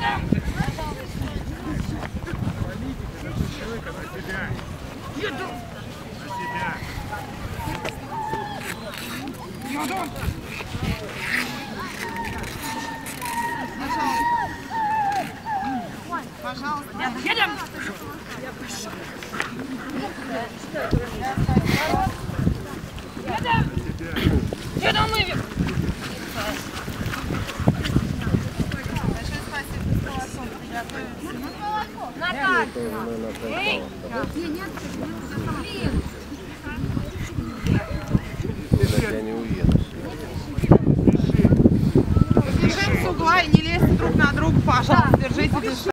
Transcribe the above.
Пожалуйста. Едем! Едем мы! Большое спасибо за колокол. Наталья! Эй! Нет, я не уеду. Держим с угла и не лезьте друг на друга, пожалуйста. Держите дышать.